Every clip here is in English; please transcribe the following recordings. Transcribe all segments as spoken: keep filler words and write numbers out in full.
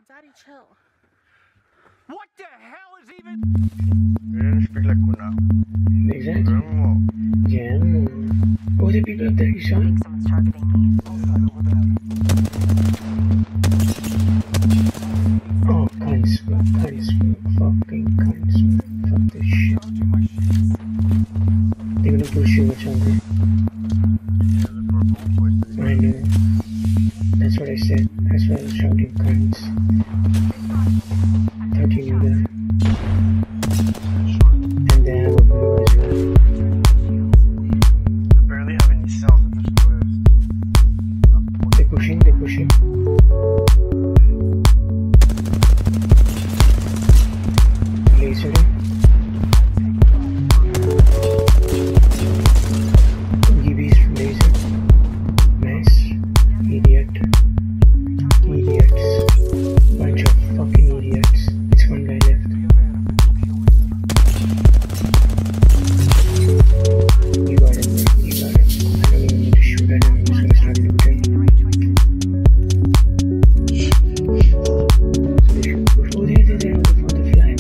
Daddy, chill. What the hell is even? You didn't speak like Kuna. Exactly. Grandma. Yeah. Oh, the people up there, you saw? I think someone's targeting me. Oh, cunts, cunts, fucking cunts. Fuck this shit. They're gonna push you much longer. I know. That's what I said. That's why I was shouting cunts. Thought you knew that. And then I would know as well. I barely have any sound in this place. They're pushing, they're pushing. Laser. Gibby's laser. Nice. Idiot. Idiots. Bunch of fucking idiots. It's one guy left. You got him, man. You got him. I don't even need to shoot at him. I'm just gonna start looting. So they should push. Oh, there, there, there. On the, on the fly.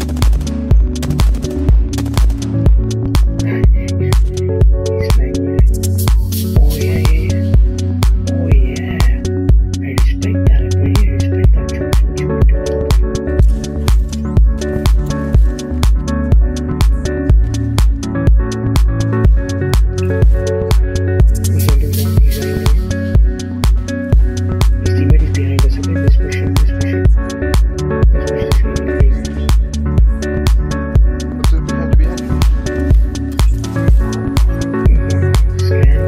He's flying, man. Oh, yeah, yeah, yeah. Oh, yeah. I respect that. I really respect that choice. What you would do. He's holding down. He's holding down. His teammate is behind us. Okay, let's push him. Let's push him. Let's push this guy. What's it behind you? Behind you? Scan here.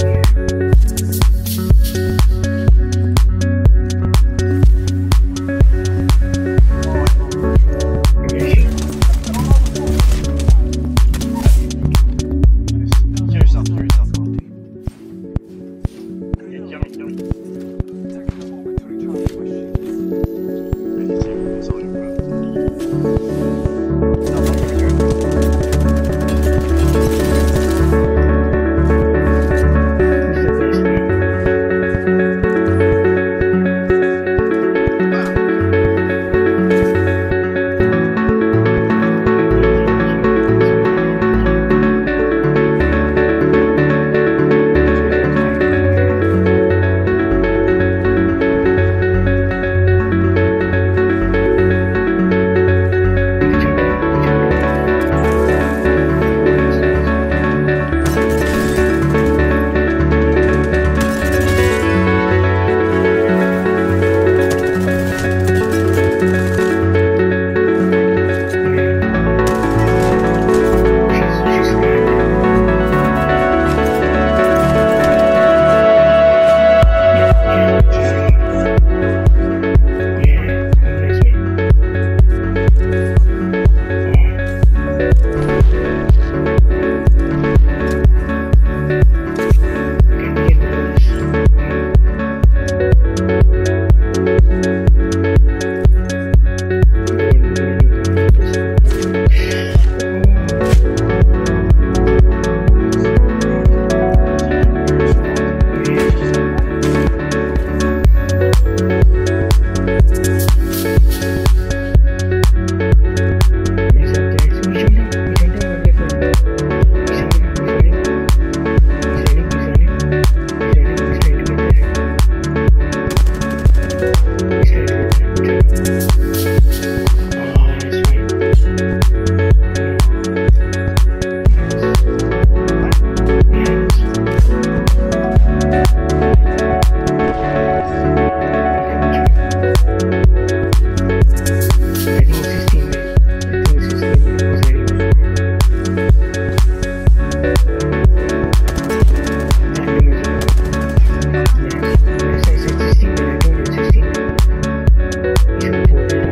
Kill yourself, kill yourself. Yeah, yummy, yummy. It's all your brother. No, no, you're good. He's the best man. He's gonna pull that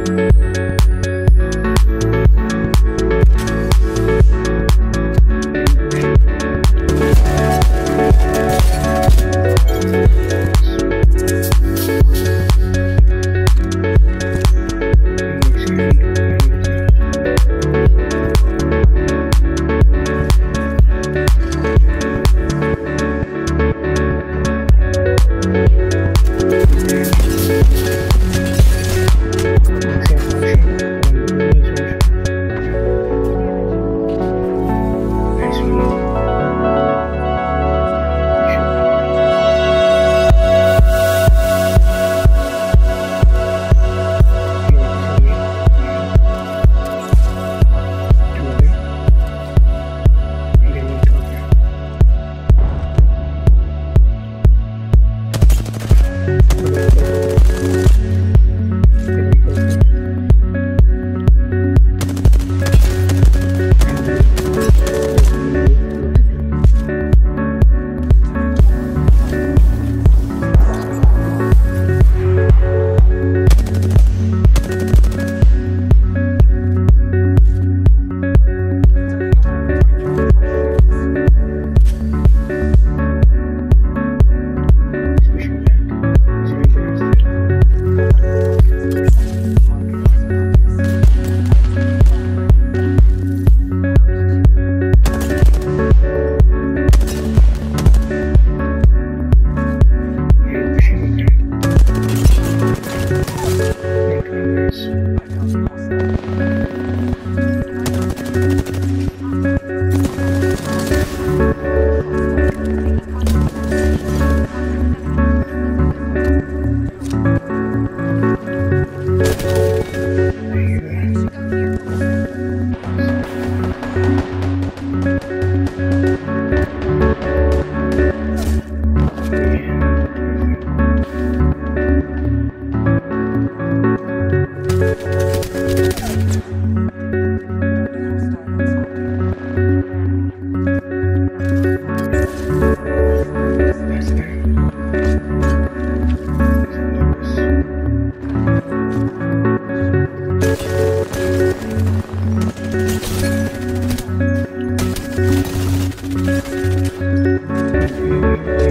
Thank you.